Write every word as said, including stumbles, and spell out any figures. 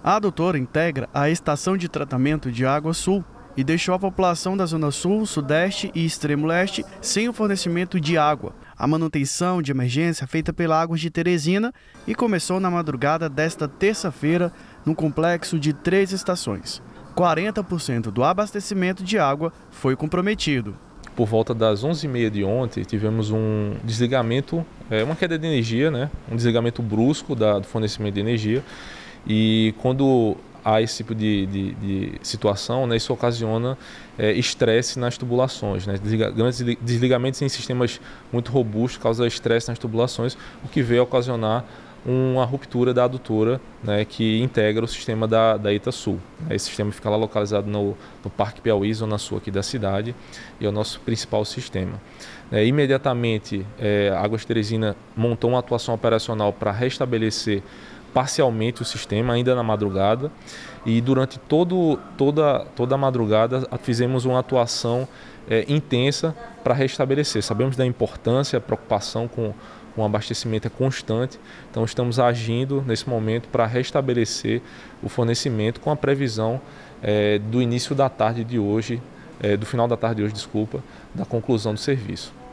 A adutora integra a estação de tratamento de água sul e deixou a população da Zona Sul, Sudeste e Extremo Leste sem o fornecimento de água. A manutenção de emergência feita pela Águas de Teresina e começou na madrugada desta terça-feira no complexo de três estações. quarenta por cento do abastecimento de água foi comprometido. Por volta das onze e meia de ontem, tivemos um desligamento, uma queda de energia, né? Um desligamento brusco da, do fornecimento de energia. E quando há esse tipo de, de, de situação, né, isso ocasiona estresse é, nas tubulações. Né? Desliga, grandes desligamentos em sistemas muito robustos causam estresse nas tubulações, o que veio a ocasionar uma ruptura da adutora, né, que integra o sistema da, da Itasul. Esse sistema fica lá localizado no, no Parque Piauí, zona sul aqui da cidade, e é o nosso principal sistema. É, imediatamente, é, a Águas de Teresina montou uma atuação operacional para restabelecer parcialmente o sistema, ainda na madrugada, e durante todo, toda, toda a madrugada fizemos uma atuação é, intensa para restabelecer. Sabemos da importância, a preocupação com o abastecimento é constante, então estamos agindo nesse momento para restabelecer o fornecimento com a previsão é, do início da tarde de hoje, é, do final da tarde de hoje, desculpa, da conclusão do serviço.